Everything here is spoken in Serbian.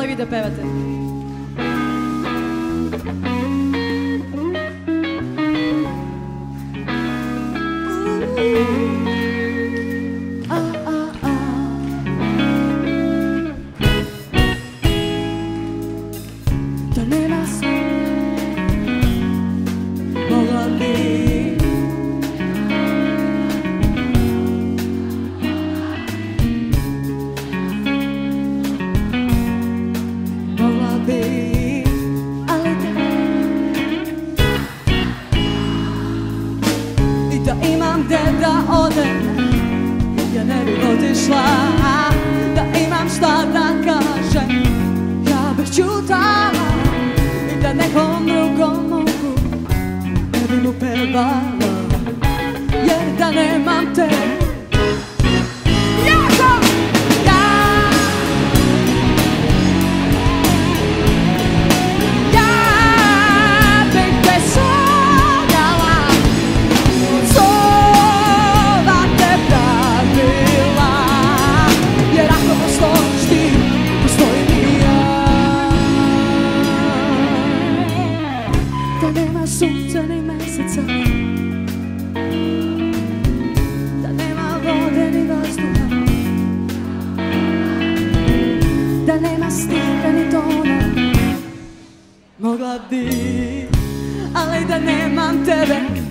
vi da pevate. Da nema sve, mogla bi. Mogla bi, ali da. I da imam gde da odem, ja ne bih otišla. Da imam šta da kažem, ja bih ćutala. I da nekom drugom mogu, ne bih mu pevala. Jer da nemam te, da nema sunca ni meseca, da nema vode ni vazduha, da nema stiha ni tona. Mogla bi, ali da nemam tebe,